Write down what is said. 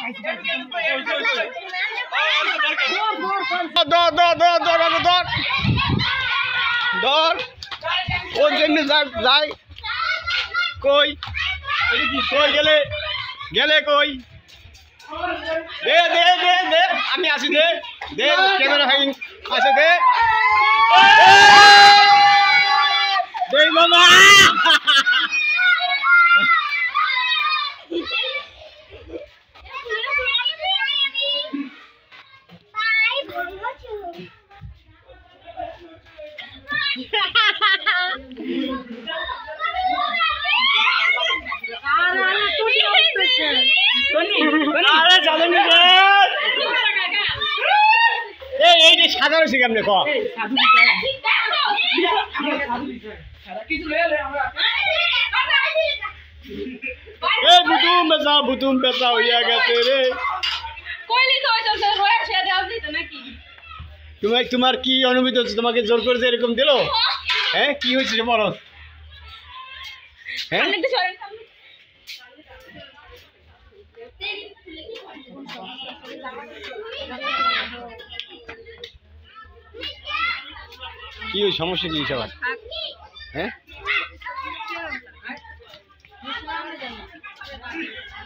ওর জন্য যাই কই কই গেলে গেলে কই দে দে দে দে আমি আসি দে দে ক্যামেরা ভাই আছে দে দে মামা সাদা হয়েছে কেমনে ক বুতুম পেঁচা হইয়া গেছে রে তোমার কি অনুভূতি হচ্ছে তোমাকে জোর করে এরকম দিল হ্যাঁ কি হয়েছে বলো হ্যাঁ কি সমস্যা কি সবার হ্যাঁ